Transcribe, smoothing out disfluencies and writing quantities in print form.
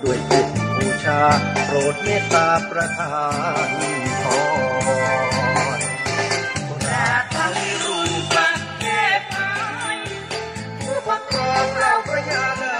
ด้วยจิตบูชาโปรดเมตตาประทานพรราชวิรูปักษ์เทพไทยผู้ปกครองเราพระยา